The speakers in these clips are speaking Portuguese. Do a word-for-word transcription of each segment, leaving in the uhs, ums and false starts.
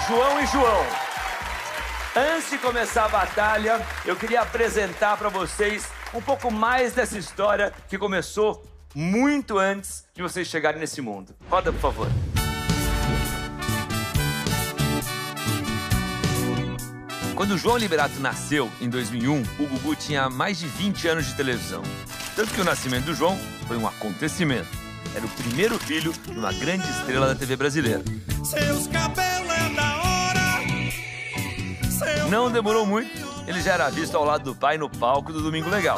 João e João. Antes de começar a batalha, eu queria apresentar para vocês um pouco mais dessa história que começou muito antes de vocês chegarem nesse mundo. Roda, por favor. Quando o João Liberato nasceu, em dois mil e um, o Gugu tinha mais de vinte anos de televisão. Tanto que o nascimento do João foi um acontecimento. Era o primeiro filho de uma grande estrela da T V brasileira. Seus cabelos é da hora. Seu... Não demorou muito, ele já era visto ao lado do pai no palco do Domingo Legal.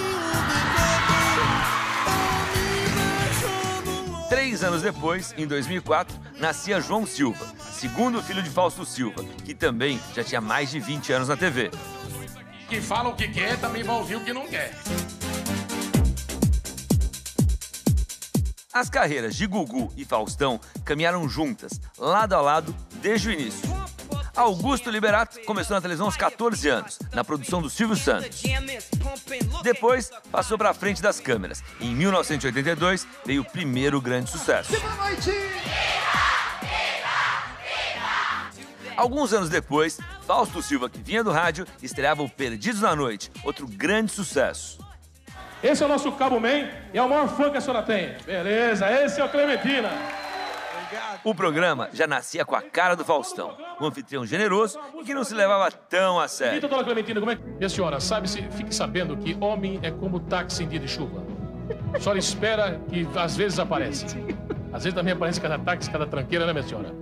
Três anos depois, em dois mil e quatro, nascia João Silva, segundo filho de Fausto Silva, que também já tinha mais de vinte anos na T V. Que fala o que quer, também vai ouvir o que não quer. As carreiras de Gugu e Faustão caminharam juntas, lado a lado, desde o início. Augusto Liberato começou na televisão aos quatorze anos, na produção do Silvio Santos. Depois, passou para a frente das câmeras. Em mil novecentos e oitenta e dois, veio o primeiro grande sucesso. Alguns anos depois, Fausto Silva, que vinha do rádio, estreava o Perdidos na Noite, outro grande sucesso. Esse é o nosso Cabo Man e é o maior fã que a senhora tem. Beleza, esse é o Clementina. O programa já nascia com a cara do Faustão, um anfitrião generoso e que não se levava tão a sério. Então, dona Clementina, como é que... Minha senhora, sabe-se, fique sabendo que homem é como táxi em dia de chuva. A senhora espera que às vezes aparece. Às vezes também aparece cada táxi, cada tranqueira, né, minha senhora?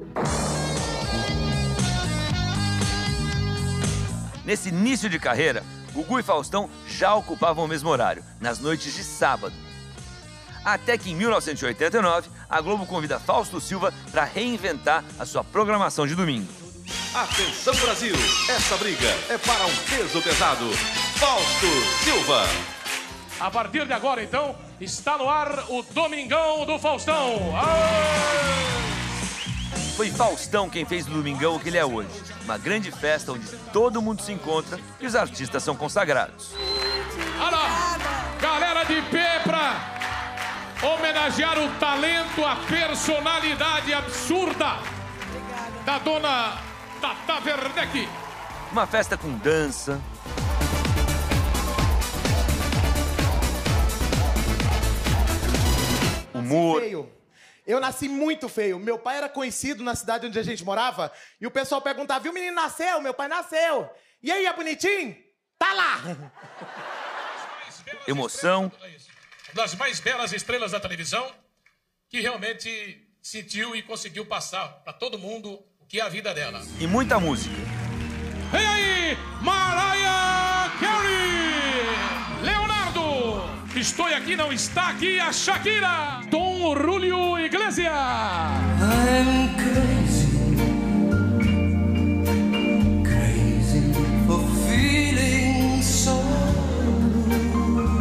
Nesse início de carreira, Gugu e Faustão já ocupavam o mesmo horário, nas noites de sábado. Até que em mil novecentos e oitenta e nove, a Globo convida Fausto Silva para reinventar a sua programação de domingo. Atenção, Brasil! Essa briga é para um peso pesado. Fausto Silva. A partir de agora, então, está no ar o Domingão do Faustão. Aê! Foi Faustão quem fez do Domingão o que ele é hoje. Uma grande festa onde todo mundo se encontra e os artistas são consagrados. Olha lá, galera de pé pra homenagear o talento, a personalidade absurda da dona Tata Werneck. Uma festa com dança, humor. Eu nasci muito feio. Meu pai era conhecido na cidade onde a gente morava e o pessoal perguntava, viu, o menino nasceu? Meu pai nasceu. E aí, é bonitinho? Tá lá! Emoção. Das mais belas estrelas da televisão, que realmente sentiu e conseguiu passar para todo mundo o que é a vida dela. E muita música. Vem aí, Mariah Carey! Leonardo! Estou aqui, não está aqui a Shakira! Tom Julio Iglesias! I'm crazy, crazy for feeling so blue.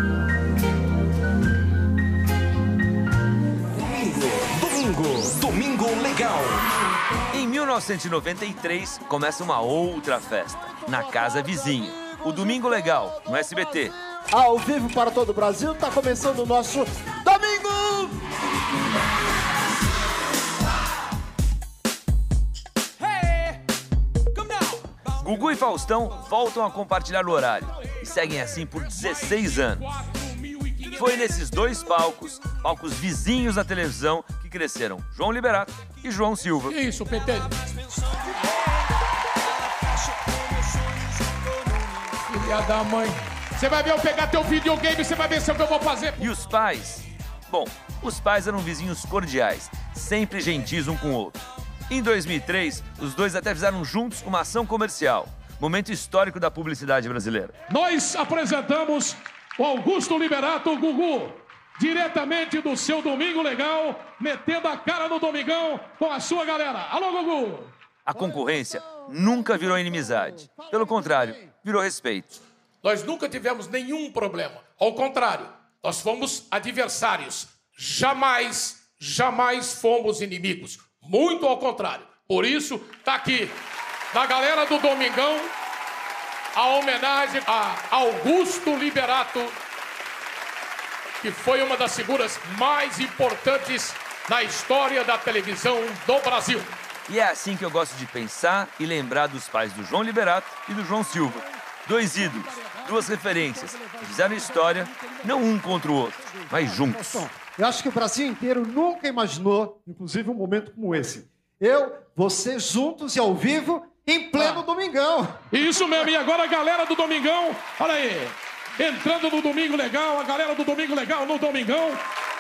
Domingo, Domingo Legal. Em mil novecentos e noventa e três, começa uma outra festa, na casa vizinha. O Domingo Legal, no S B T. Ao vivo para todo o Brasil, tá começando o nosso Domingo! Gugu e Faustão voltam a compartilhar o horário e seguem assim por dezesseis anos. Foi nesses dois palcos, palcos vizinhos da televisão, que cresceram João Liberato e João Silva. Que isso, P T? Filha da mãe. Você vai ver eu pegar teu videogame, você vai ver se é o que eu vou fazer. E os pais? Bom, os pais eram vizinhos cordiais, sempre gentis um com o outro. Em dois mil e três, os dois até fizeram juntos uma ação comercial, momento histórico da publicidade brasileira. Nós apresentamos o Augusto Liberato Gugu, diretamente do seu Domingo Legal, metendo a cara no Domingão com a sua galera. Alô, Gugu! A concorrência nunca virou inimizade. Pelo contrário, virou respeito. Nós nunca tivemos nenhum problema. Ao contrário, nós fomos adversários. Jamais, jamais fomos inimigos. Muito ao contrário. Por isso, tá aqui, da galera do Domingão, a homenagem a Augusto Liberato, que foi uma das figuras mais importantes na história da televisão do Brasil. E é assim que eu gosto de pensar e lembrar dos pais do João Liberato e do João Silva. Dois ídolos, duas referências, que fizeram história, não um contra o outro, mas juntos. Eu acho que o Brasil inteiro nunca imaginou, inclusive, um momento como esse. Eu, você, juntos e ao vivo, em pleno ah. Domingão. Isso mesmo, e agora a galera do Domingão, olha aí, entrando no Domingo Legal, a galera do Domingo Legal no Domingão.